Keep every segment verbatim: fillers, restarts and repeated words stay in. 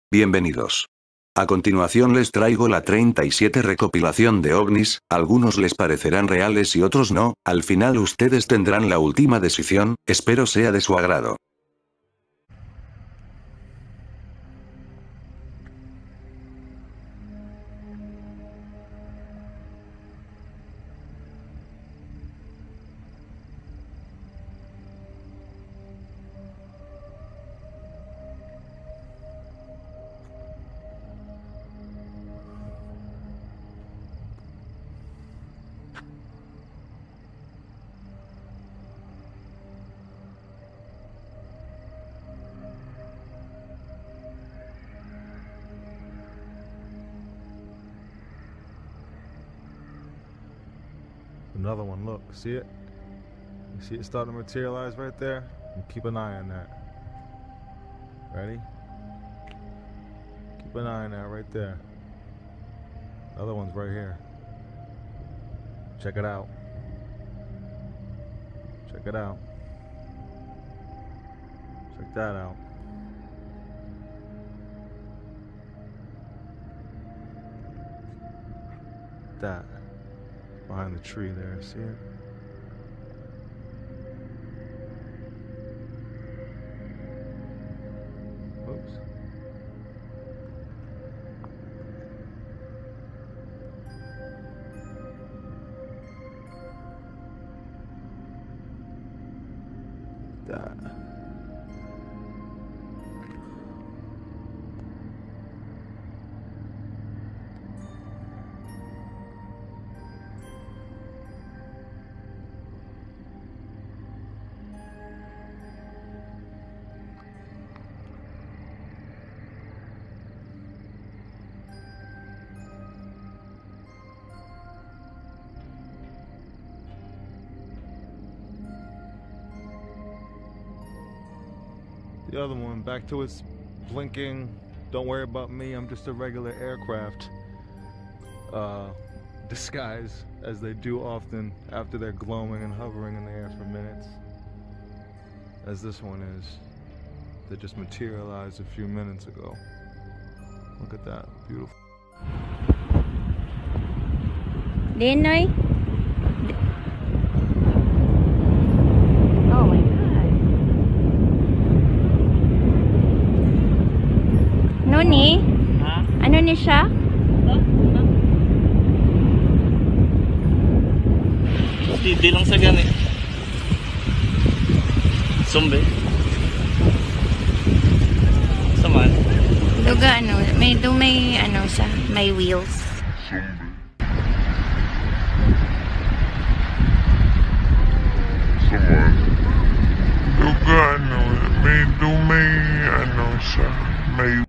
Bienvenidos. A continuación les traigo la treinta y siete recopilación de ovnis, algunos les parecerán reales y otros no, al final ustedes tendrán la última decisión, espero sea de su agrado. Another one, look, see it? You see it starting to materialize right there? And keep an eye on that. Ready? Keep an eye on that right there. Another one's right here. Check it out. Check it out. Check that out. That. Behind the tree there, see it? Oops. That. The other one, back to its blinking, don't worry about me, I'm just a regular aircraft. Uh, disguise, as they do often after they're glowing and hovering in the air for minutes. As this one is, that just materialized a few minutes ago. Look at that, beautiful. Dinoy? Oh my God. Ano ni? Ha? Ano ni siya? Hindi lang sa ganit. Sumbe. Saman. Duga ano, may do may ano siya, may wheels. Someone. Duga ano, may do may ano siya, may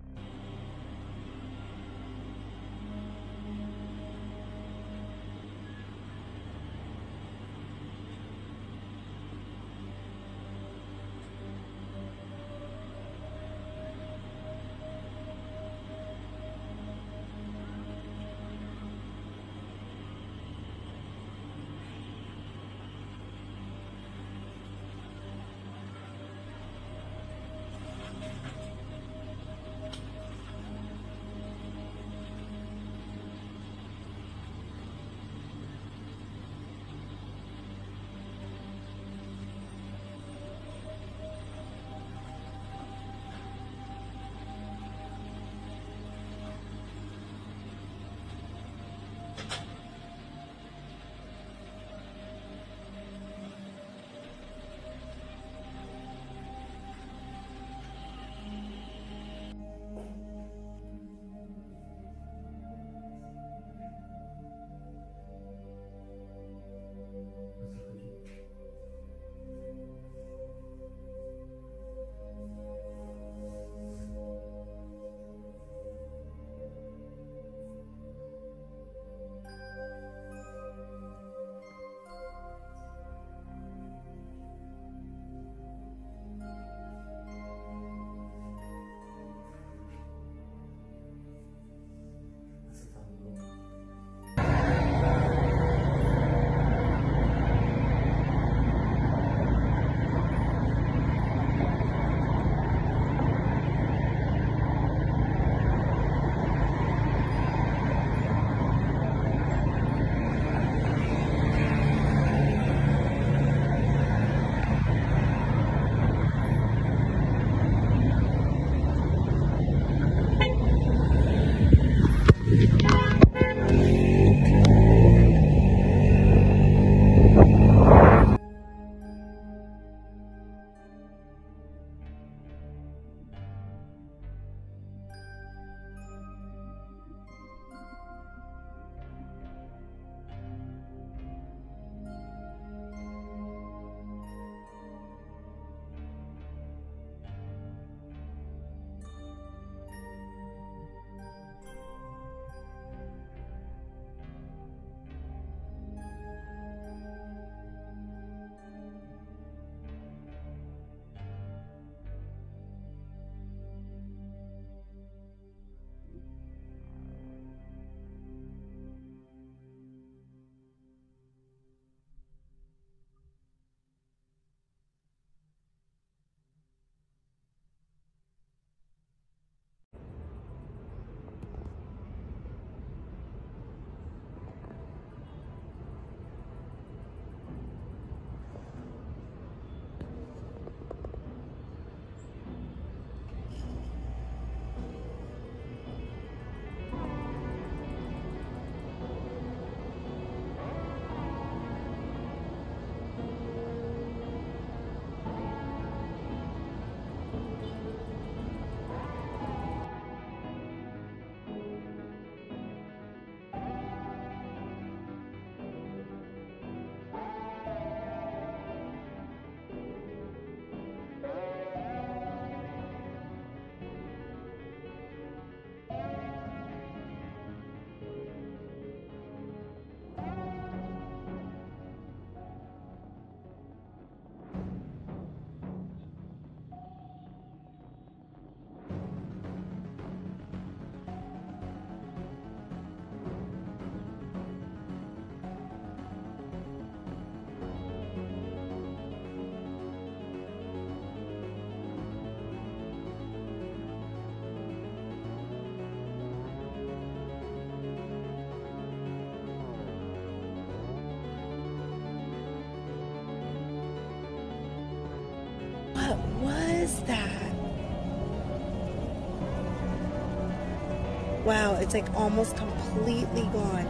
Wow, it's like almost completely gone.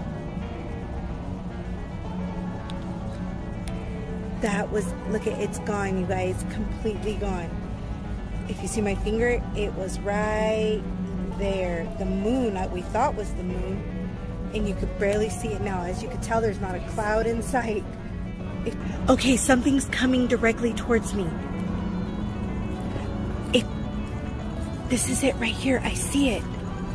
That was, look at, it's gone, you guys, completely gone. If you see my finger, it was right there. The moon, we thought was the moon, and you could barely see it now. As you can tell, there's not a cloud in sight. It, okay, something's coming directly towards me. It, this is it right here, I see it.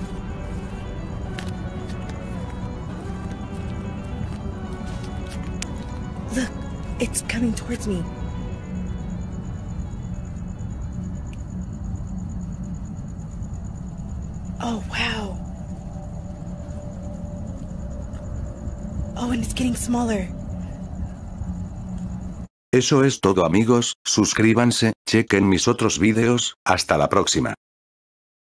Look, it's coming towards me. Oh, wow. Oh, and it's getting smaller. Eso es todo amigos, suscríbanse, chequen mis otros vídeos, hasta la próxima.